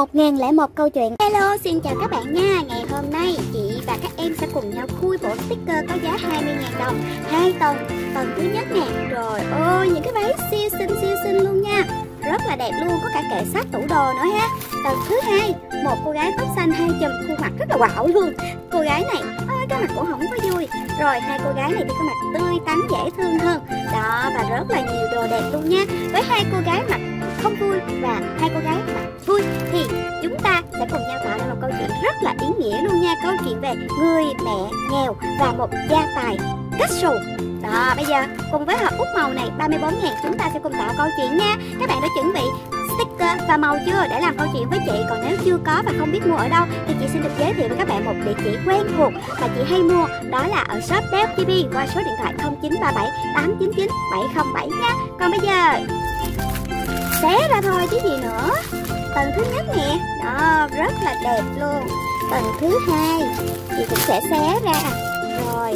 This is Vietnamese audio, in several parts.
1001 câu chuyện. Hello, xin chào các bạn nha. Ngày hôm nay chị và các em sẽ cùng nhau khui bộ sticker có giá 20.000 đồng 2 tầng. Tầng thứ nhất nè. Trời ơi, những cái váy siêu xinh luôn nha. Rất là đẹp luôn, có cả kệ sách tủ đồ nữa ha. Tầng thứ hai, một cô gái tóc xanh hai chùm, khuôn mặt rất là quạo luôn. Cô gái này cái mặt cũng không có vui. Rồi hai cô gái này thì có mặt tươi tắn dễ thương hơn. Đó, và rất là nhiều đồ đẹp luôn nha. Với hai cô gái mặt không vui và hai cô gái mặt vui thì chúng ta sẽ cùng nhau tạo ra một câu chuyện rất là ý nghĩa luôn nha. Câu chuyện về người mẹ nghèo và một gia tài kết xù. Đó, bây giờ cùng với hộp út màu này 34.000 chúng ta sẽ cùng tạo câu chuyện nha. Các bạn đã chuẩn bị sticker và màu chưa để làm câu chuyện với chị? Còn nếu chưa có và không biết mua ở đâu thì chị xin được giới thiệu với các bạn một địa chỉ quen thuộc mà chị hay mua, đó là ở shop Bell TV qua số điện thoại 0937 899 707 nha. Còn bây giờ xé ra thôi chứ gì nữa. Tầng thứ nhất nè, đó rất là đẹp luôn. Tầng thứ hai chị cũng sẽ xé ra. Rồi,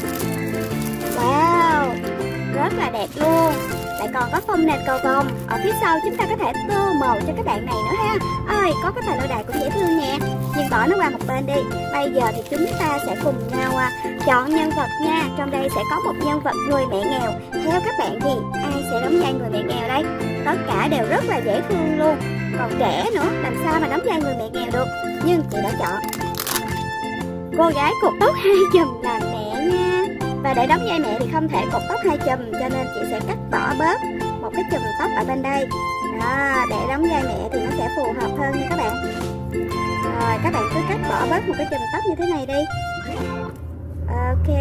wow, rất là đẹp luôn. Lại còn có phông nền cầu vồng. Ở phía sau chúng ta có thể tô màu cho các bạn này nữa ha. Ơi, có cái tài lô đài cũng dễ thương nè. Nhưng bỏ nó qua một bên đi. Bây giờ thì chúng ta sẽ cùng nhau chọn nhân vật nha. Trong đây sẽ có một nhân vật người mẹ nghèo. Theo các bạn thì ai sẽ đóng vai người mẹ nghèo đây? Tất cả đều rất là dễ thương luôn. Còn trẻ nữa, làm sao mà đóng vai người mẹ nghèo được. Nhưng chị đã chọn cô gái cột tóc hai chùm làm mẹ nha. Và để đóng vai mẹ thì không thể cột tóc hai chùm, cho nên chị sẽ cắt bỏ bớt một cái chùm tóc ở bên đây. Đó, để đóng vai mẹ thì nó sẽ phù hợp hơn nha các bạn. Rồi, các bạn cứ cắt bỏ bớt một cái chùm tóc như thế này đi. Ok.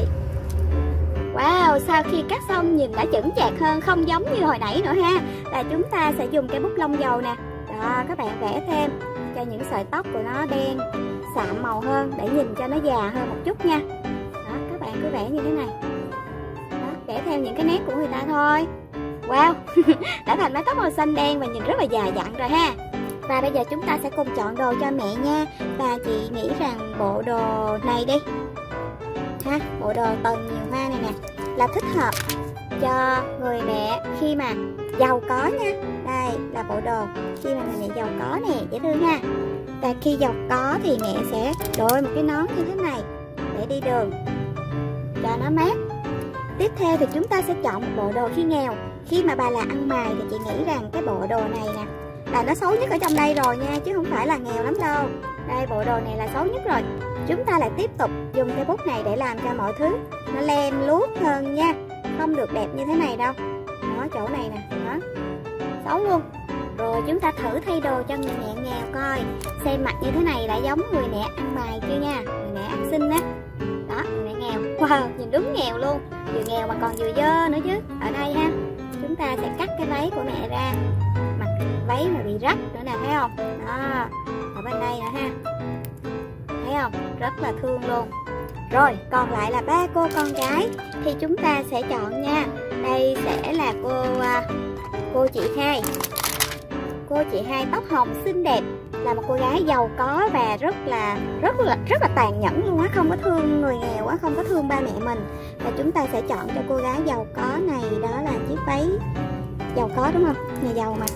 Wow, sau khi cắt xong nhìn đã chững chạc hơn, không giống như hồi nãy nữa ha. Là chúng ta sẽ dùng cái bút lông dầu nè. Đó, các bạn vẽ thêm cho những sợi tóc của nó đen, sạm màu hơn để nhìn cho nó già hơn một chút nha. Đó, các bạn cứ vẽ như thế này. Đó, vẽ theo những cái nét của người ta thôi. Wow, đã thành mái tóc màu xanh đen và nhìn rất là già dặn rồi ha. Và bây giờ chúng ta sẽ cùng chọn đồ cho mẹ nha. Và chị nghĩ rằng bộ đồ này đi ha, bộ đồ tầng nhiều hoa này nè là thích hợp cho người mẹ khi mà giàu có nha. Đây là bộ đồ khi mà người mẹ giàu có nè, dễ thương ha. Và khi giàu có thì mẹ sẽ đội một cái nón như thế này để đi đường cho nó mát. Tiếp theo thì chúng ta sẽ chọn một bộ đồ khi nghèo. Khi mà bà là ăn mày thì chị nghĩ rằng cái bộ đồ này nè là nó xấu nhất ở trong đây rồi nha, chứ không phải là nghèo lắm đâu. Đây, bộ đồ này là xấu nhất rồi. Chúng ta lại tiếp tục dùng cái bút này để làm cho mọi thứ nó lem luốc hơn nha. Không được đẹp như thế này đâu. Đó, chỗ này nè, đó, xấu luôn. Rồi chúng ta thử thay đồ cho người mẹ nghèo coi, xem mặt như thế này đã giống người mẹ ăn mày chưa nha. Người mẹ ăn xinh á. Đó, người mẹ nghèo. Wow, nhìn đúng nghèo luôn. Vừa nghèo mà còn vừa dơ nữa chứ. Ở đây ha, chúng ta sẽ cắt cái váy của mẹ ra. Mặc váy mà bị rách nữa nè, thấy không? Đó, ở bên đây nữa ha. Thấy không? Rất là thương luôn. Rồi, còn lại là ba cô con gái thì chúng ta sẽ chọn nha. Đây sẽ là cô chị hai. Cô chị hai tóc hồng xinh đẹp, là một cô gái giàu có và rất là tàn nhẫn luôn á, không có thương người nghèo á, không có thương ba mẹ mình. Và chúng ta sẽ chọn cho cô gái giàu có này, đó là chiếc váy giàu có đúng không? Nhà giàu mà.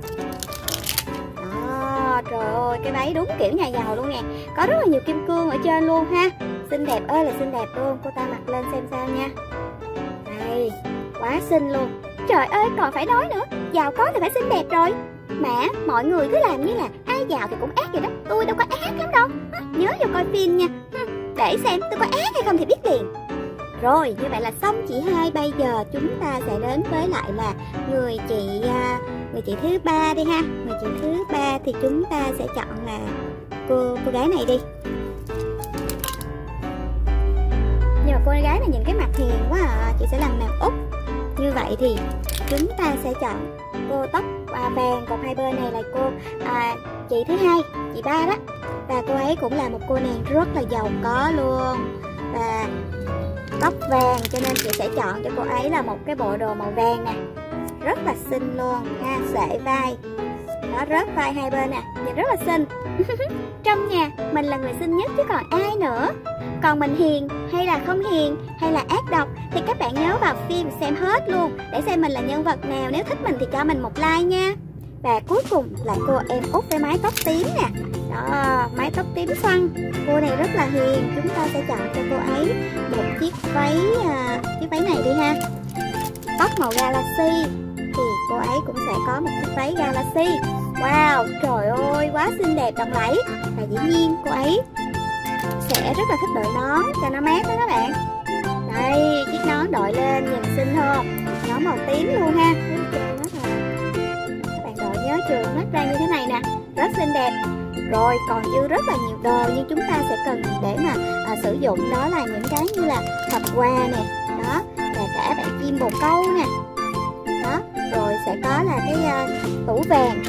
Đó, trời ơi, cái váy đúng kiểu nhà giàu luôn nè. Có rất là nhiều kim cương ở trên luôn ha. Xinh đẹp ơi là xinh đẹp luôn. Cô ta mặc lên xem sao nha. Đây, quá xinh luôn. Trời ơi, còn phải nói nữa, giàu có thì phải xinh đẹp rồi. Mà mọi người cứ làm như là ai giàu thì cũng ác vậy đó. Tôi đâu có ác lắm đâu. Nhớ vô coi phim nha. Để xem tôi có ác hay không thì biết liền. Rồi, như vậy là xong chị hai. Bây giờ chúng ta sẽ đến với lại là người chị thứ ba đi ha. Người chị thứ ba thì chúng ta sẽ chọn là cô gái này đi. Nhưng mà cô gái này nhìn cái mặt hiền quá à. Chị sẽ làm nàng Út. Như vậy thì chúng ta sẽ chọn cô tóc vàng cột hai bên này là cô chị thứ hai, chị ba đó. Và cô ấy cũng là một cô nàng rất là giàu có luôn. Và tóc vàng cho nên chị sẽ chọn cho cô ấy là một cái bộ đồ màu vàng nè. Rất là xinh luôn ha, xệ vai. Nó rớt vai hai bên nè, nhìn rất là xinh. Trong nhà mình là người xinh nhất chứ còn ai nữa. Còn mình hiền hay là không hiền hay là ác độc thì các bạn nhớ vào phim xem hết luôn để xem mình là nhân vật nào. Nếu thích mình thì cho mình một like nha. Và cuối cùng là cô em Út với mái tóc tím nè. Đó, mái tóc tím xoăn. Cô này rất là hiền. Chúng ta sẽ chọn cho cô ấy một chiếc váy này đi ha. Tóc màu galaxy thì cô ấy cũng sẽ có một chiếc váy galaxy. Wow, trời ơi, quá xinh đẹp lộng lẫy. Và dĩ nhiên cô ấy sẽ rất là thích đội nón cho nó mát đó các bạn. Đây, chiếc nón đội lên nhìn xinh không? Nón màu tím luôn ha. Các bạn đội nhớ trường hết ra như thế này nè, rất xinh đẹp. Rồi còn dư rất là nhiều đồ nhưng chúng ta sẽ cần để mà sử dụng, đó là những cái như là hộp quà nè, đó, và cả bạn chim bồ câu nè, đó, rồi sẽ có là cái tủ vàng.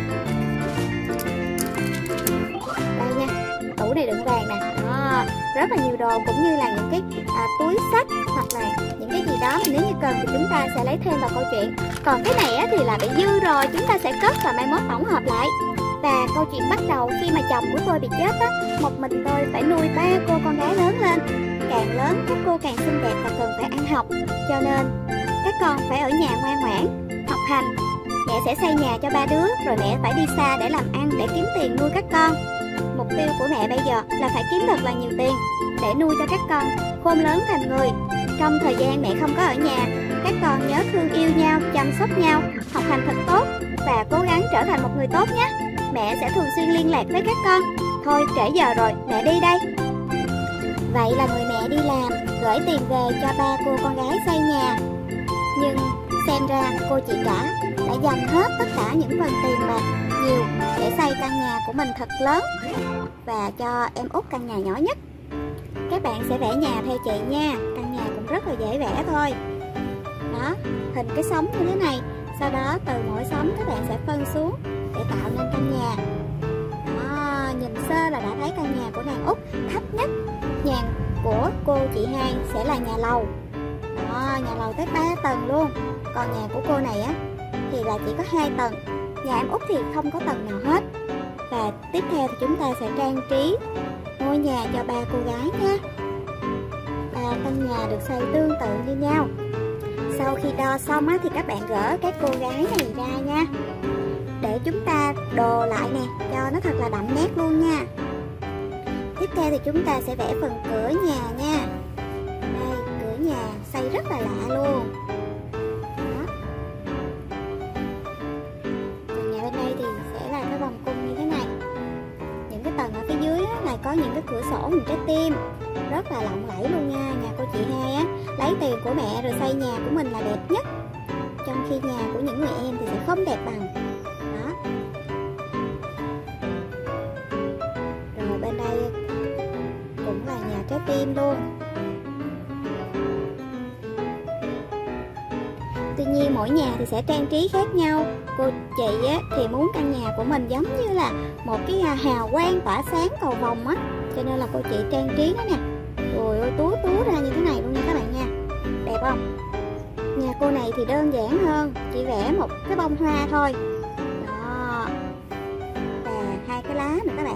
Đây nha, tủ này đựng vàng nè, đó, rất là nhiều đồ, cũng như là những cái túi xách hoặc là những cái gì đó mà nếu như cần thì chúng ta sẽ lấy thêm vào câu chuyện. Còn cái này thì là bị dư rồi, chúng ta sẽ cất và mai mốt tổng hợp lại. Và câu chuyện bắt đầu khi mà chồng của tôi bị chết á, một mình tôi phải nuôi 3 cô con gái lớn lên. Càng lớn các cô càng xinh đẹp và cần phải ăn học, cho nên các con phải ở nhà ngoan ngoãn học hành. Mẹ sẽ xây nhà cho 3 đứa, rồi mẹ phải đi xa để làm ăn, để kiếm tiền nuôi các con. Mục tiêu của mẹ bây giờ là phải kiếm thật là nhiều tiền để nuôi cho các con khôn lớn thành người. Trong thời gian mẹ không có ở nhà, các con nhớ thương yêu nhau, chăm sóc nhau, học hành thật tốt và cố gắng trở thành một người tốt nhé. Mẹ sẽ thường xuyên liên lạc với các con. Thôi trễ giờ rồi, mẹ đi đây. Vậy là người mẹ đi làm, gửi tiền về cho 3 cô con gái xây nhà. Nhưng xem ra cô chị cả đã dành hết tất cả những phần tiền bạc nhiều để xây căn nhà của mình thật lớn và cho em Út căn nhà nhỏ nhất. Các bạn sẽ vẽ nhà theo chị nha. Căn nhà cũng rất là dễ vẽ thôi. Đó, hình cái sóng như thế này. Sau đó từ mỗi sóng các bạn sẽ phân xuống để tạo nên căn nhà. Đó, nhìn sơ là đã thấy căn nhà của nàng Út thấp nhất. Nhà của cô chị hai sẽ là nhà lầu. Đó, nhà lầu tới 3 tầng luôn. Còn nhà của cô này á thì là chỉ có 2 tầng. Nhà em Út thì không có tầng nào hết. Và tiếp theo thì chúng ta sẽ trang trí ngôi nhà cho 3 cô gái nha. 3 căn nhà được xây tương tự như nhau. Sau khi đo xong á, thì các bạn gỡ cái cô gái này ra nha, để chúng ta đồ lại nè, cho nó thật là đậm nét luôn nha. Tiếp theo thì chúng ta sẽ vẽ phần cửa nhà nha. Đây, cửa nhà xây rất là lạ luôn. Đó. Còn nhà bên đây thì sẽ là cái vòng cung như thế này. Những cái tầng ở phía dưới á, là có những cái cửa sổ hình trái tim, rất là lộng lẫy luôn nha. Nhà cô chị hai á, lấy tiền của mẹ rồi xây nhà của mình là đẹp nhất, trong khi nhà của những người em thì sẽ không đẹp bằng. Đó. Rồi bên đây cũng là nhà trái tim luôn. Tuy nhiên mỗi nhà thì sẽ trang trí khác nhau. Cô chị á, thì muốn căn nhà của mình giống như là một cái hào quang tỏa sáng cầu vồng á, cho nên là cô chị trang trí nó nè. Rồi ôi, tú ra như thế này luôn nha các bạn nha. Đẹp không? Nhà cô này thì đơn giản hơn, chỉ vẽ một cái bông hoa thôi. Đó. Và 2 cái lá nữa các bạn.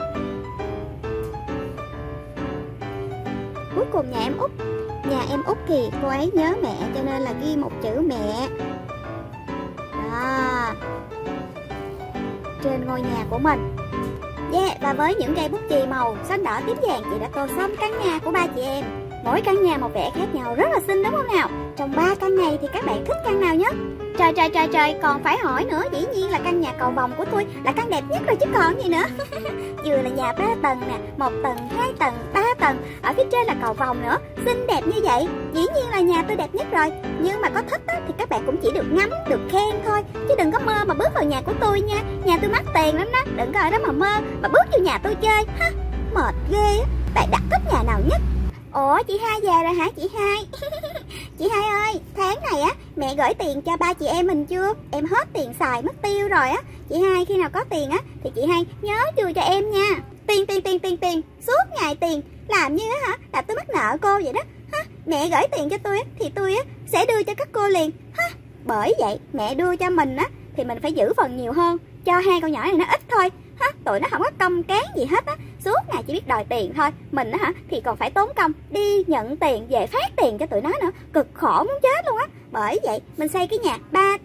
Cuối cùng nhà em Út. Nhà em Út thì cô ấy nhớ mẹ cho nên là ghi một chữ mẹ. Đó. Trên ngôi nhà của mình. Yeah, và với những cây bút chì màu xanh đỏ tím vàng, chị đã tô xong căn nhà của 3 chị em. Mỗi căn nhà một vẻ khác nhau, rất là xinh đúng không nào? Trong 3 căn này thì các bạn thích căn nào nhất? Trời, còn phải hỏi nữa. Dĩ nhiên là căn nhà cầu vồng của tôi là căn đẹp nhất rồi chứ còn gì nữa. Vừa là nhà 3 tầng nè, 1 tầng, 2 tầng, 3 tầng, ở phía trên là cầu vồng nữa, xinh đẹp như vậy. Dĩ nhiên là nhà tôi đẹp nhất rồi. Nhưng mà có thích á, thì các bạn cũng chỉ được ngắm, được khen thôi, chứ đừng có mơ mà bước vào nhà của tôi nha. Nhà tôi mắc tiền lắm đó, đừng có ở đó mà mơ mà bước vô nhà tôi chơi ha. Mệt ghê á. Bạn đặt thích nhà nào nhất? Ủa chị hai về rồi hả chị hai? Chị hai ơi, tháng này á mẹ gửi tiền cho 3 chị em mình chưa? Em hết tiền xài mất tiêu rồi á. Chị hai khi nào có tiền á thì chị hai nhớ đưa cho em nha. Tiền, suốt ngày tiền. Làm như á hả, là tôi mắc nợ cô vậy đó ha. Mẹ gửi tiền cho tôi á thì tôi á sẽ đưa cho các cô liền ha. Bởi vậy mẹ đưa cho mình á thì mình phải giữ phần nhiều hơn, cho 2 con nhỏ này nó ít thôi ha. Tụi nó không có công cán gì hết á, suốt ngày chỉ biết đòi tiền thôi. Mình á hả thì còn phải tốn công đi nhận tiền về phát tiền cho tụi nó nữa, cực khổ muốn chết luôn á. Bởi vậy mình xây cái nhà 3 tầng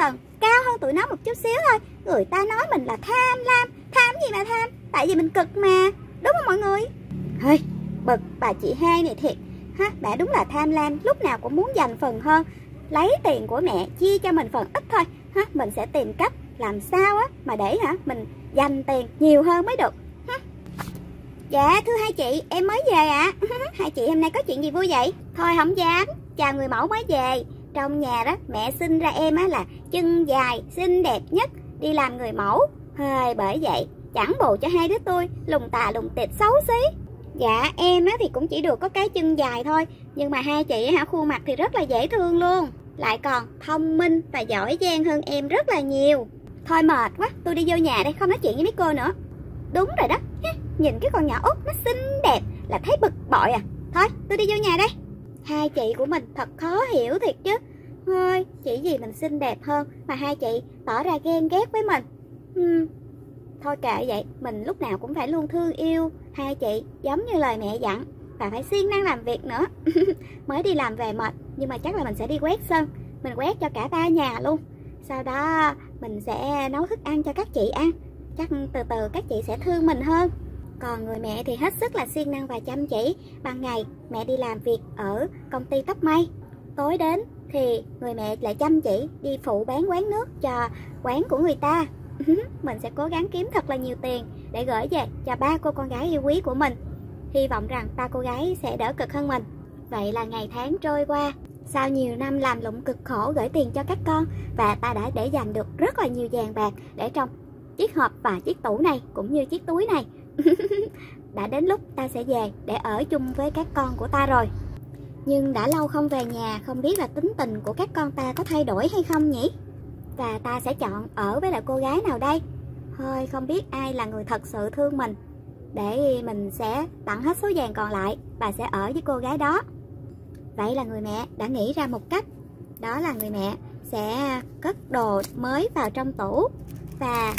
cao hơn tụi nó một chút xíu thôi, người ta nói mình là tham lam. Tham gì mà tham, tại vì mình cực mà, đúng không mọi người? Hơi bực bà chị hai này thiệt ha, bà đúng là tham lam, lúc nào cũng muốn giành phần hơn, lấy tiền của mẹ chia cho mình phần ít thôi ha. Mình sẽ tìm cách làm sao á mà để mình dành tiền nhiều hơn mới được ha. Dạ thưa hai chị, em mới về ạ. Hai chị hôm nay có chuyện gì vui vậy? Thôi không dám, chào người mẫu mới về. Trong nhà đó mẹ sinh ra em á là chân dài xinh đẹp nhất, đi làm người mẫu. Hơi bởi vậy chẳng bù cho hai đứa tôi lùng tà lùng tịt xấu xí. Dạ em á thì cũng chỉ được có cái chân dài thôi, nhưng mà hai chị khuôn mặt thì rất là dễ thương luôn, lại còn thông minh và giỏi giang hơn em rất là nhiều. Thôi mệt quá, tôi đi vô nhà đây, không nói chuyện với mấy cô nữa. Đúng rồi đó, nhìn cái con nhỏ út nó xinh đẹp là thấy bực bội à. Thôi tôi đi vô nhà đây. Hai chị của mình thật khó hiểu thiệt chứ. Thôi chỉ vì mình xinh đẹp hơn mà hai chị tỏ ra ghen ghét với mình. Thôi kệ vậy, mình lúc nào cũng phải luôn thương yêu hai chị giống như lời mẹ dặn, và phải siêng năng làm việc nữa. Mới đi làm về mệt, nhưng mà chắc là mình sẽ đi quét sân, mình quét cho cả 3 nhà luôn. Sau đó mình sẽ nấu thức ăn cho các chị ăn, chắc từ từ các chị sẽ thương mình hơn. Còn người mẹ thì hết sức là siêng năng và chăm chỉ. Ban ngày mẹ đi làm việc ở công ty tóc mây, tối đến thì người mẹ lại chăm chỉ đi phụ bán quán nước cho quán của người ta. Mình sẽ cố gắng kiếm thật là nhiều tiền để gửi về cho 3 cô con gái yêu quý của mình. Hy vọng rằng 3 cô gái sẽ đỡ cực hơn mình. Vậy là ngày tháng trôi qua. Sau nhiều năm làm lụng cực khổ gửi tiền cho các con, và ta đã để dành được rất là nhiều vàng bạc để trong chiếc hộp và chiếc tủ này cũng như chiếc túi này. Đã đến lúc ta sẽ về để ở chung với các con của ta rồi. Nhưng đã lâu không về nhà, không biết là tính tình của các con ta có thay đổi hay không nhỉ? Và ta sẽ chọn ở với lại cô gái nào đây? Thôi không biết ai là người thật sự thương mình, để mình sẽ tặng hết số vàng còn lại và sẽ ở với cô gái đó. Vậy là người mẹ đã nghĩ ra một cách. Đó là người mẹ sẽ cất đồ mới vào trong tủ, và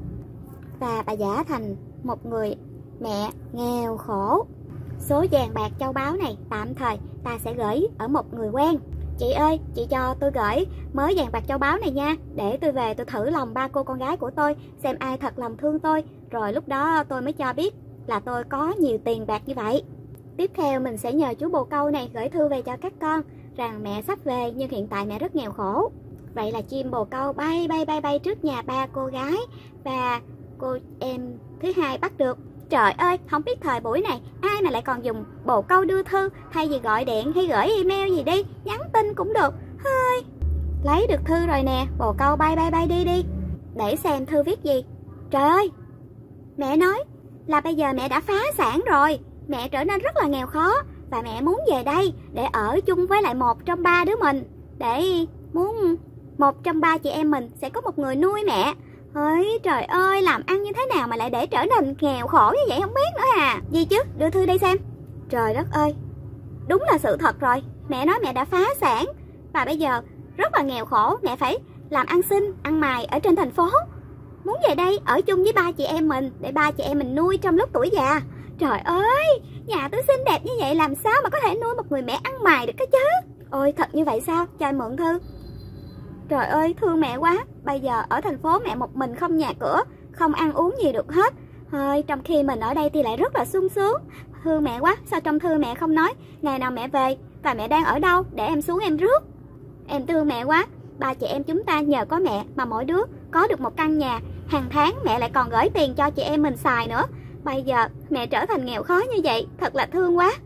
bà giả thành một người mẹ nghèo khổ. Số vàng bạc châu báu này tạm thời ta sẽ gửi ở một người quen. Chị ơi, chị cho tôi gửi mới vàng bạc châu báu này nha, để tôi về tôi thử lòng 3 cô con gái của tôi, xem ai thật lòng thương tôi, rồi lúc đó tôi mới cho biết là tôi có nhiều tiền bạc như vậy. Tiếp theo mình sẽ nhờ chú bồ câu này gửi thư về cho các con rằng mẹ sắp về, nhưng hiện tại mẹ rất nghèo khổ. Vậy là chim bồ câu bay trước nhà 3 cô gái, và cô em thứ hai bắt được. Trời ơi, không biết thời buổi này ai mà lại còn dùng bồ câu đưa thư, thay vì gọi điện hay gửi email gì đi, nhắn tin cũng được. Hơi lấy được thư rồi nè, bồ câu bay đi để xem thư viết gì. Trời ơi, mẹ nói là bây giờ mẹ đã phá sản rồi, mẹ trở nên rất là nghèo khó, và mẹ muốn về đây để ở chung với lại một trong 3 đứa mình, để muốn một trong 3 chị em mình sẽ có một người nuôi mẹ. Ôi trời ơi, làm ăn như thế nào mà lại để trở nên nghèo khổ như vậy không biết nữa à. Gì chứ, đưa thư đây xem. Trời đất ơi, đúng là sự thật rồi. Mẹ nói mẹ đã phá sản, và bây giờ rất là nghèo khổ, mẹ phải làm ăn xin, ăn mày ở trên thành phố. Muốn về đây ở chung với 3 chị em mình, để 3 chị em mình nuôi trong lúc tuổi già. Trời ơi, nhà tôi xinh đẹp như vậy làm sao mà có thể nuôi một người mẹ ăn mày được cái chứ. Ôi thật như vậy sao, cho em mượn thư. Trời ơi, thương mẹ quá. Bây giờ ở thành phố mẹ một mình không nhà cửa, không ăn uống gì được hết. Hơi, trong khi mình ở đây thì lại rất là sung sướng. Thương mẹ quá, sao trong thư mẹ không nói ngày nào mẹ về và mẹ đang ở đâu để em xuống em rước. Em thương mẹ quá. 3 chị em chúng ta nhờ có mẹ mà mỗi đứa có được một căn nhà. Hàng tháng mẹ lại còn gửi tiền cho chị em mình xài nữa. Bây giờ mẹ trở thành nghèo khó như vậy, thật là thương quá.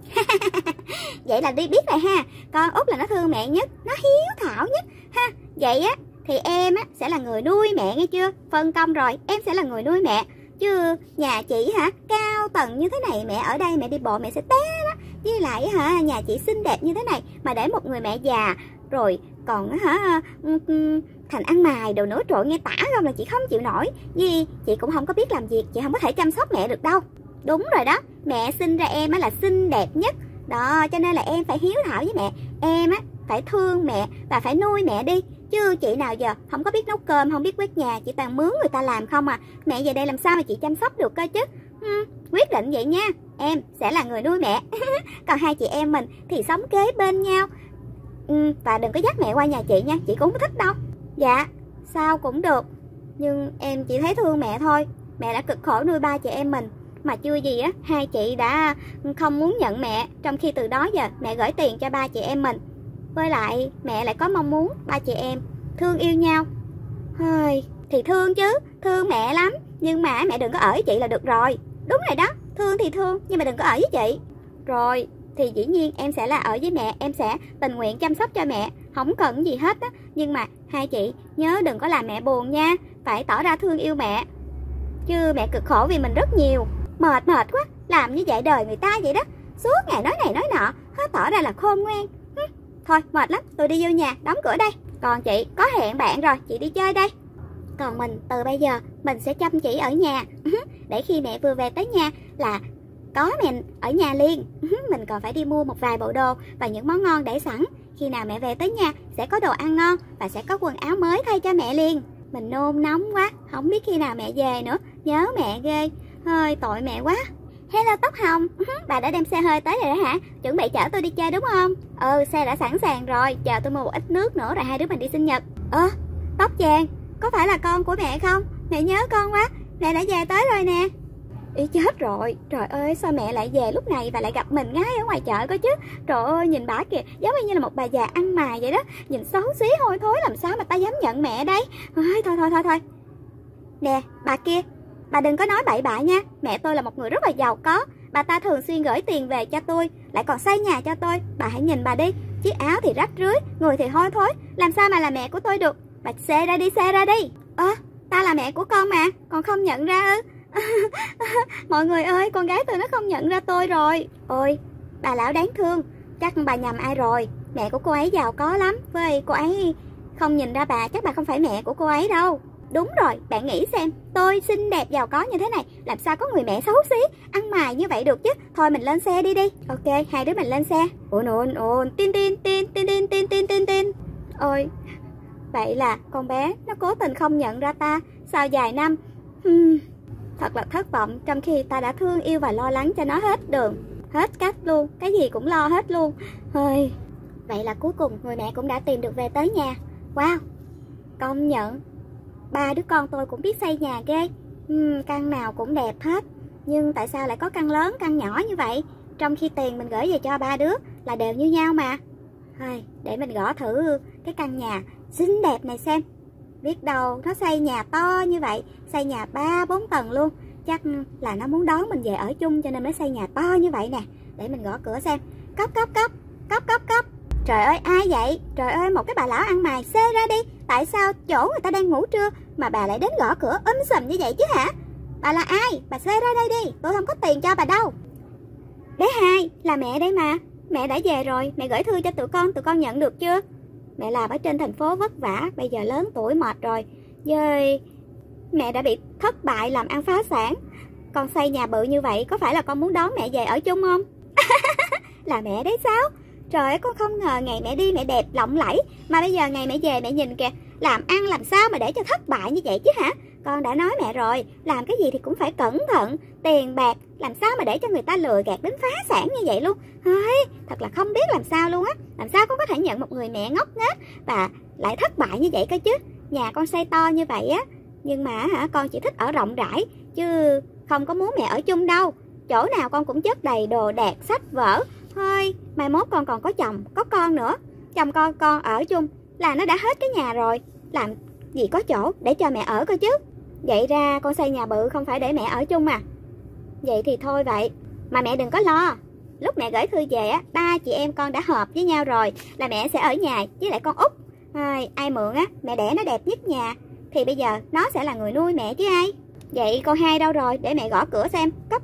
Vậy là đi biết rồi ha, con út là nó thương mẹ nhất, nó hiếu thảo nhất ha. Vậy á thì em á sẽ là người nuôi mẹ, nghe chưa? Phân công rồi, em sẽ là người nuôi mẹ. Chứ nhà chị cao tầng như thế này, mẹ ở đây mẹ đi bộ mẹ sẽ té đó. Với lại nhà chị xinh đẹp như thế này mà để một người mẹ già rồi còn thành ăn mày đồ nữa, trội nghe tả không là chị không chịu nổi. Vì chị cũng không có biết làm việc, chị không có thể chăm sóc mẹ được đâu. Đúng rồi đó, mẹ sinh ra em á là xinh đẹp nhất đó, cho nên là em phải hiếu thảo với mẹ. Em á phải thương mẹ và phải nuôi mẹ đi. Chứ chị nào giờ không có biết nấu cơm, không biết quét nhà, chị toàn mướn người ta làm không à. Mẹ về đây làm sao mà chị chăm sóc được cơ chứ. Quyết định vậy nha, em sẽ là người nuôi mẹ. Còn 2 chị em mình thì sống kế bên nhau. Và đừng có dắt mẹ qua nhà chị nha, chị cũng không thích đâu. Dạ, Sao cũng được, nhưng em chỉ thấy thương mẹ thôi. Mẹ đã cực khổ nuôi ba chị em mình, mà chưa gì á, hai chị đã không muốn nhận mẹ, trong khi từ đó giờ mẹ gửi tiền cho ba chị em mình. Với lại mẹ lại có mong muốn ba chị em thương yêu nhau. Thì thương chứ, thương mẹ lắm, nhưng mà mẹ đừng có ở với chị là được rồi. Đúng rồi đó, thương thì thương, nhưng mà đừng có ở với chị. Rồi, thì dĩ nhiên em sẽ là ở với mẹ, em sẽ tình nguyện chăm sóc cho mẹ, không cần gì hết á. Nhưng mà hai chị nhớ đừng có làm mẹ buồn nha, phải tỏ ra thương yêu mẹ. Chứ mẹ cực khổ vì mình rất nhiều. Mệt quá, làm như vậy đời người ta vậy đó. Suốt ngày nói này nói nọ, hết tỏ ra là khôn ngoan. Thôi mệt lắm, tôi đi vô nhà, đóng cửa đây. Còn chị có hẹn bạn rồi, chị đi chơi đây. Còn mình từ bây giờ mình sẽ chăm chỉ ở nhà. Để khi mẹ vừa về tới nhà là có mẹ ở nhà liền. Mình còn phải đi mua một vài bộ đồ và những món ngon để sẵn. Khi nào mẹ về tới nhà sẽ có đồ ăn ngon và sẽ có quần áo mới thay cho mẹ liền. Mình nôn nóng quá, không biết khi nào mẹ về nữa. Nhớ mẹ ghê, hơi tội mẹ quá. Hello Tóc Hồng, bà đã đem xe hơi tới rồi đó hả? Chuẩn bị chở tôi đi chơi đúng không? Xe đã sẵn sàng rồi, chờ tôi mua một ít nước nữa rồi hai đứa mình đi sinh nhật. Tóc vàng, có phải là con của mẹ không? Mẹ nhớ con quá, mẹ đã về tới rồi nè. Ý chết rồi, trời ơi sao mẹ lại về lúc này và lại gặp mình ngay ở ngoài chợ cơ chứ. Trời ơi nhìn bà kìa, giống như là một bà già ăn mày vậy đó. Nhìn xấu xí hôi thối, làm sao mà ta dám nhận mẹ đây. Thôi. Nè bà kia, bà đừng có nói bậy bạ nha. Mẹ tôi là một người rất là giàu có, bà ta thường xuyên gửi tiền về cho tôi, lại còn xây nhà cho tôi. Bà hãy nhìn bà đi, chiếc áo thì rách rưới, người thì hôi thối, làm sao mà là mẹ của tôi được. Bà xe ra đi. Ta là mẹ của con mà, còn không nhận ra ư? Mọi người ơi, con gái tôi nó không nhận ra tôi rồi. Ôi, bà lão đáng thương, chắc bà nhầm ai rồi. Mẹ của cô ấy giàu có lắm, với cô ấy không nhìn ra bà, chắc bà không phải mẹ của cô ấy đâu. Đúng rồi, bạn nghĩ xem, tôi xinh đẹp giàu có như thế này, làm sao có người mẹ xấu xí, ăn mày như vậy được chứ. Thôi mình lên xe đi. Ok, hai đứa mình lên xe. Ồn, tin. Ôi, vậy là con bé nó cố tình không nhận ra ta sau vài năm. Thật là thất vọng, trong khi ta đã thương yêu và lo lắng cho nó hết đường, hết cách luôn, cái gì cũng lo hết luôn. Vậy là cuối cùng người mẹ cũng đã tìm được về tới nhà. Wow, công nhận ba đứa con tôi cũng biết xây nhà ghê. Căn nào cũng đẹp hết, nhưng tại sao lại có căn lớn căn nhỏ như vậy, trong khi tiền mình gửi về cho ba đứa là đều như nhau mà. Để mình gõ thử cái căn nhà xinh đẹp này xem. Biết đâu nó xây nhà to như vậy, xây nhà 3-4 tầng luôn, chắc là nó muốn đón mình về ở chung cho nên mới xây nhà to như vậy nè. Để mình gõ cửa xem. Cốc. Trời ơi ai vậy? Trời ơi một cái bà lão ăn mày, xê ra đi. Tại sao chỗ người ta đang ngủ trưa mà bà lại đến gõ cửa sùm như vậy chứ hả? Bà là ai? Bà xê ra đây đi, tôi không có tiền cho bà đâu. Bé Hai, là mẹ đây mà. Mẹ đã về rồi, mẹ gửi thư cho tụi con nhận được chưa? Mẹ làm ở trên thành phố vất vả, bây giờ lớn tuổi mệt rồi. Dơi, mẹ đã bị thất bại làm ăn phá sản. Con xây nhà bự như vậy, có phải là con muốn đón mẹ về ở chung không? Là mẹ đấy sao? Trời ơi, con không ngờ ngày mẹ đi mẹ đẹp lộng lẫy, mà bây giờ ngày mẹ về mẹ nhìn kìa, làm ăn làm sao mà để cho thất bại như vậy chứ hả? Con đã nói mẹ rồi, làm cái gì thì cũng phải cẩn thận, tiền bạc làm sao mà để cho người ta lừa gạt đến phá sản như vậy luôn. Thật là không biết làm sao luôn á. Làm sao con có thể nhận một người mẹ ngốc nghếch và lại thất bại như vậy cơ chứ. Nhà con xây to như vậy á, nhưng mà con chỉ thích ở rộng rãi, chứ không có muốn mẹ ở chung đâu. Chỗ nào con cũng chất đầy đồ đạc, sách vở. Thôi, mai mốt con còn có chồng, có con nữa. Chồng con ở chung là nó đã hết cái nhà rồi, làm gì có chỗ để cho mẹ ở cơ chứ. Vậy ra con xây nhà bự không phải để mẹ ở chung mà. Vậy thì thôi vậy. Mà mẹ đừng có lo, lúc mẹ gửi thư về á, ba chị em con đã hợp với nhau rồi, là mẹ sẽ ở nhà với lại con út. Ai mượn á, mẹ đẻ nó đẹp nhất nhà, thì bây giờ nó sẽ là người nuôi mẹ chứ ai. Vậy con Hai đâu rồi? Để mẹ gõ cửa xem. Cốc.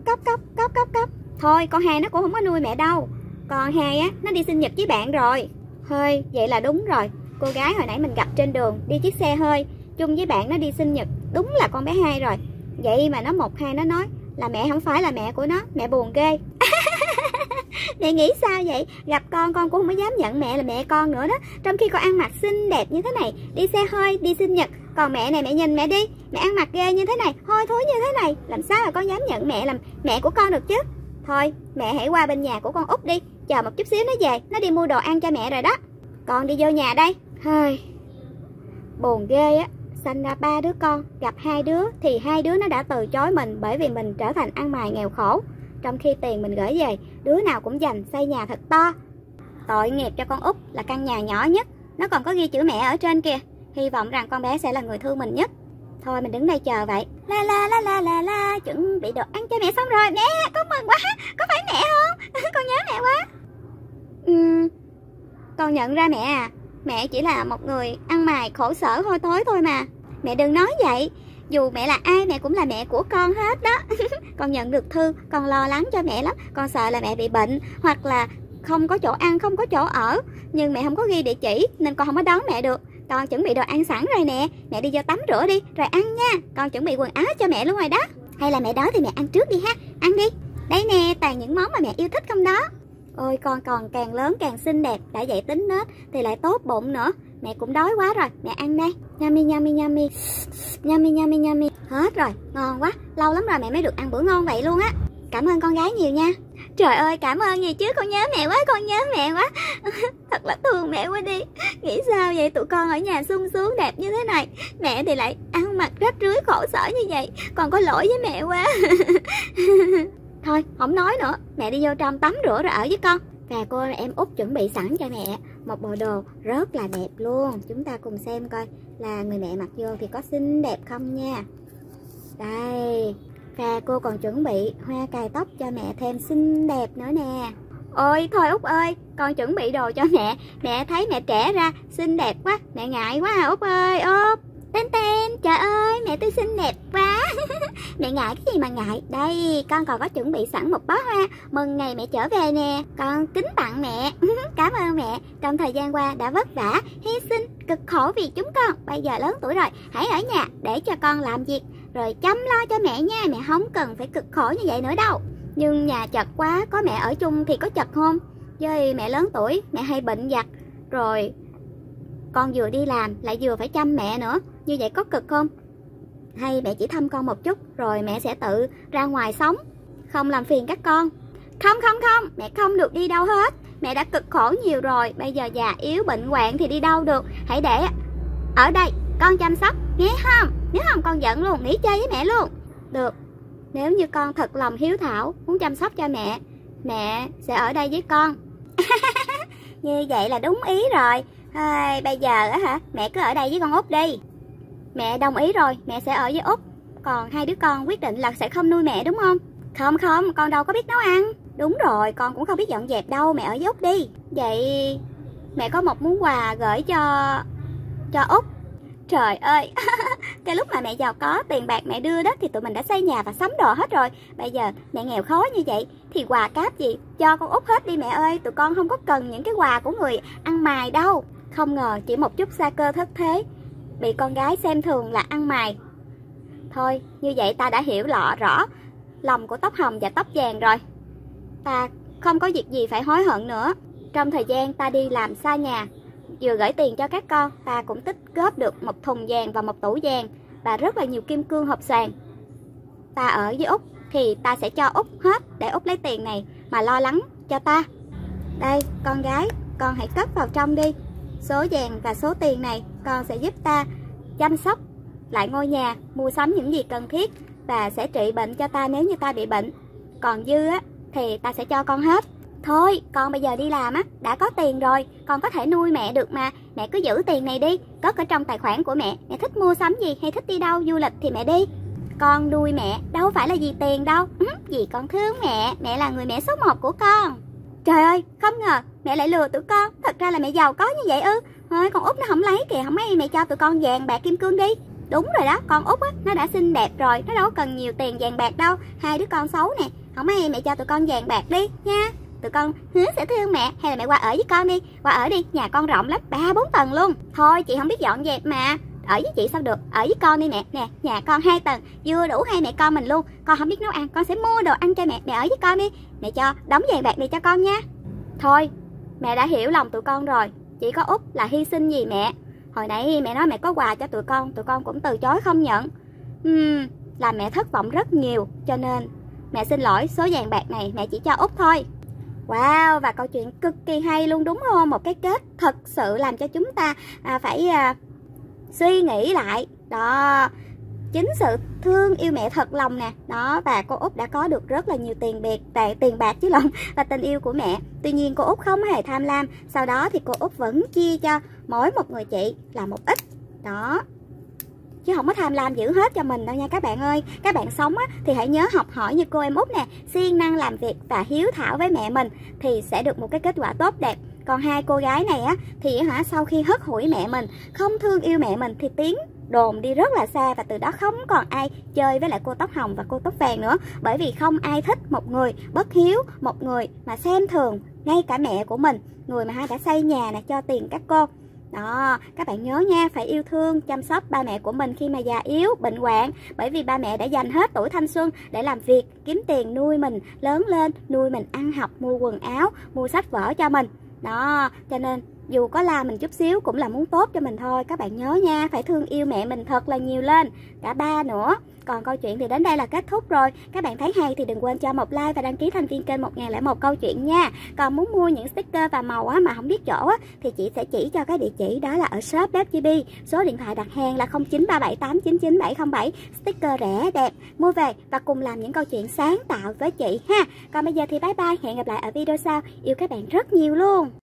Thôi con Hai nó cũng không có nuôi mẹ đâu. Con Hai á, nó đi sinh nhật với bạn rồi. Vậy là đúng rồi. Cô gái hồi nãy mình gặp trên đường đi chiếc xe hơi chung với bạn nó đi sinh nhật, đúng là con bé Hai rồi. Vậy mà nó một hai nó nói là mẹ không phải là mẹ của nó. Mẹ buồn ghê. Mẹ nghĩ sao vậy? Gặp con cũng không có dám nhận mẹ là mẹ con nữa đó. Trong khi con ăn mặc xinh đẹp như thế này, đi xe hơi, đi sinh nhật. Còn mẹ này, mẹ nhìn mẹ đi, mẹ ăn mặc ghê như thế này, hôi thối như thế này, làm sao mà con dám nhận mẹ làm mẹ của con được chứ. Thôi mẹ hãy qua bên nhà của con út đi, chờ một chút xíu nó về, nó đi mua đồ ăn cho mẹ rồi đó. Con đi vô nhà đây. Buồn ghê á, sanh ra 3 đứa con, gặp 2 đứa thì 2 đứa nó đã từ chối mình bởi vì mình trở thành ăn mày nghèo khổ. Trong khi tiền mình gửi về, đứa nào cũng dành xây nhà thật to. Tội nghiệp cho con út là căn nhà nhỏ nhất, nó còn có ghi chữ mẹ ở trên kìa. Hy vọng rằng con bé sẽ là người thương mình nhất. Thôi mình đứng đây chờ vậy. La la la la la la, chuẩn bị đồ ăn cho mẹ xong rồi. Mẹ, con mừng quá, có phải mẹ không? Con nhớ mẹ quá. Con nhận ra mẹ à? Mẹ chỉ là một người ăn mày khổ sở hôi thối thôi mà. Mẹ đừng nói vậy. Dù mẹ là ai, mẹ cũng là mẹ của con hết đó. Con nhận được thư, con lo lắng cho mẹ lắm. Con sợ là mẹ bị bệnh, hoặc là không có chỗ ăn, không có chỗ ở. Nhưng mẹ không có ghi địa chỉ nên con không có đón mẹ được. Con chuẩn bị đồ ăn sẵn rồi nè. Mẹ đi vô tắm rửa đi, rồi ăn nha. Con chuẩn bị quần áo cho mẹ luôn rồi đó. Hay là mẹ đói thì mẹ ăn trước đi ha. Ăn đi. Đây nè, toàn những món mà mẹ yêu thích không đó. Ôi con còn càng lớn càng xinh đẹp, đã dậy tính nết thì lại tốt bụng nữa. Mẹ cũng đói quá rồi, mẹ ăn đây. Yummy yummy yummy. Yummy yummy yummy. Hết rồi, ngon quá. Lâu lắm rồi mẹ mới được ăn bữa ngon vậy luôn á. Cảm ơn con gái nhiều nha. Trời ơi, cảm ơn gì chứ, con nhớ mẹ quá, con nhớ mẹ quá. Thật là thương mẹ quá đi. Nghĩ sao vậy, tụi con ở nhà sung sướng đẹp như thế này, mẹ thì lại ăn mặc rách rưới khổ sở như vậy. Con có lỗi với mẹ quá. Thôi, không nói nữa, mẹ đi vô trong tắm rửa rồi ở với con. Và cô em út chuẩn bị sẵn cho mẹ một bộ đồ rất là đẹp luôn. Chúng ta cùng xem coi là người mẹ mặc vô thì có xinh đẹp không nha. Đây. Và cô còn chuẩn bị hoa cài tóc cho mẹ thêm xinh đẹp nữa nè. Ôi thôi Út ơi, con chuẩn bị đồ cho mẹ. Mẹ thấy mẹ trẻ ra, xinh đẹp quá. Mẹ ngại quá à Út ơi. Út, tên tên, trời ơi mẹ tôi xinh đẹp quá. Mẹ ngại cái gì mà ngại. Đây, con còn có chuẩn bị sẵn một bó hoa mừng ngày mẹ trở về nè. Con kính tặng mẹ. Cảm ơn mẹ, trong thời gian qua đã vất vả, hy sinh, cực khổ vì chúng con. Bây giờ lớn tuổi rồi, hãy ở nhà để cho con làm việc, rồi chăm lo cho mẹ nha. Mẹ không cần phải cực khổ như vậy nữa đâu. Nhưng nhà chật quá, có mẹ ở chung thì có chật không? Với mẹ lớn tuổi, mẹ hay bệnh vặt, rồi con vừa đi làm lại vừa phải chăm mẹ nữa. Như vậy có cực không? Hay mẹ chỉ thăm con một chút rồi mẹ sẽ tự ra ngoài sống, không làm phiền các con? Không, mẹ không được đi đâu hết. Mẹ đã cực khổ nhiều rồi, bây giờ già yếu bệnh hoạn thì đi đâu được. Hãy để ở đây con chăm sóc, nghe không? Nếu không con giận luôn, nghỉ chơi với mẹ luôn. Được, nếu như con thật lòng hiếu thảo muốn chăm sóc cho mẹ, mẹ sẽ ở đây với con. Như vậy là đúng ý rồi. Bây giờ hả, mẹ cứ ở đây với con út đi. Mẹ đồng ý rồi, mẹ sẽ ở với út. Còn hai đứa con quyết định là sẽ không nuôi mẹ đúng không? Không, con đâu có biết nấu ăn. Đúng rồi, con cũng không biết dọn dẹp đâu, mẹ ở với út đi. Vậy mẹ có một món quà gửi cho út. Trời ơi, cái lúc mà mẹ giàu có, tiền bạc mẹ đưa đó thì tụi mình đã xây nhà và sắm đồ hết rồi. Bây giờ mẹ nghèo khó như vậy thì quà cáp gì cho con út hết đi mẹ ơi. Tụi con không có cần những cái quà của người ăn mày đâu. Không ngờ chỉ một chút xa cơ thất thế, bị con gái xem thường là ăn mày. Thôi, như vậy ta đã hiểu rõ lòng của tóc hồng và tóc vàng rồi. Ta không có việc gì phải hối hận nữa. Trong thời gian ta đi làm xa nhà, vừa gửi tiền cho các con, ta cũng tích góp được một thùng vàng và một tủ vàng và rất là nhiều kim cương hộp xoàn. Ta ở với út thì ta sẽ cho út hết, để út lấy tiền này mà lo lắng cho ta. Đây con gái, con hãy cất vào trong đi. Số vàng và số tiền này con sẽ giúp ta chăm sóc lại ngôi nhà, mua sắm những gì cần thiết và sẽ trị bệnh cho ta nếu như ta bị bệnh. Còn dư á thì ta sẽ cho con hết. Thôi, con bây giờ đi làm á, đã có tiền rồi, con có thể nuôi mẹ được mà. Mẹ cứ giữ tiền này đi, cất ở trong tài khoản của mẹ. Mẹ thích mua sắm gì hay thích đi đâu du lịch thì mẹ đi. Con nuôi mẹ đâu phải là vì tiền đâu. Vì con thương mẹ, mẹ là người mẹ số 1 của con. Trời ơi, không ngờ mẹ lại lừa tụi con. Thật ra là mẹ giàu có như vậy ư? Thôi con út nó không lấy kìa, không mấy mẹ cho tụi con vàng bạc kim cương đi. Đúng rồi đó, con út á, nó đã xinh đẹp rồi, nó đâu cần nhiều tiền vàng bạc đâu. Hai đứa con xấu nè, không mấy mẹ cho tụi con vàng bạc đi nha. Tụi con hứa sẽ thương mẹ. Hay là mẹ qua ở với con đi. Qua ở đi, nhà con rộng lắm, 3-4 tầng luôn. Thôi chị không biết dọn dẹp mà. Ở với chị sao được, ở với con đi mẹ. Nè, nhà con 2 tầng, vừa đủ hai mẹ con mình luôn. Con không biết nấu ăn, con sẽ mua đồ ăn cho mẹ. Mẹ ở với con đi, mẹ cho đóng vàng bạc này cho con nha. Thôi, mẹ đã hiểu lòng tụi con rồi. Chỉ có út là hy sinh vì mẹ. Hồi nãy mẹ nói mẹ có quà cho tụi con cũng từ chối không nhận. Làm mẹ thất vọng rất nhiều. Cho nên mẹ xin lỗi, số vàng bạc này mẹ chỉ cho út thôi. Wow, và câu chuyện cực kỳ hay luôn đúng không? Một cái kết thật sự làm cho chúng ta phải suy nghĩ lại. Đó, chính sự thương yêu mẹ thật lòng nè. Đó, và cô Út đã có được rất là nhiều tiền bạc chứ lộn, và tình yêu của mẹ. Tuy nhiên cô Út không hề tham lam. Sau đó thì cô Út vẫn chia cho mỗi một người chị là một ít. Đó, chứ không có tham lam giữ hết cho mình đâu nha các bạn ơi. Các bạn sống á, thì hãy nhớ học hỏi như cô em Út nè, siêng năng làm việc và hiếu thảo với mẹ mình thì sẽ được một cái kết quả tốt đẹp. Còn hai cô gái này á thì sau khi hất hủi mẹ mình, không thương yêu mẹ mình thì tiếng đồn đi rất là xa, và từ đó không còn ai chơi với lại cô tóc hồng và cô tóc vàng nữa. Bởi vì không ai thích một người bất hiếu, một người mà xem thường ngay cả mẹ của mình, người mà đã xây nhà nè, cho tiền các cô. Đó, các bạn nhớ nha, phải yêu thương, chăm sóc ba mẹ của mình khi mà già yếu, bệnh hoạn. Bởi vì ba mẹ đã dành hết tuổi thanh xuân để làm việc, kiếm tiền nuôi mình lớn lên, nuôi mình ăn học, mua quần áo, mua sách vở cho mình. Đó, cho nên dù có la mình chút xíu cũng là muốn tốt cho mình thôi. Các bạn nhớ nha, phải thương yêu mẹ mình thật là nhiều lên, cả ba nữa. Còn câu chuyện thì đến đây là kết thúc rồi. Các bạn thấy hay thì đừng quên cho một like và đăng ký thành viên kênh 1001 câu chuyện nha. Còn muốn mua những sticker và màu mà không biết chỗ thì chị sẽ chỉ cho cái địa chỉ đó là ở shop Bếp GB. Số điện thoại đặt hàng là 0937899707. Sticker rẻ đẹp, mua về và cùng làm những câu chuyện sáng tạo với chị ha. Còn bây giờ thì bye bye, hẹn gặp lại ở video sau. Yêu các bạn rất nhiều luôn.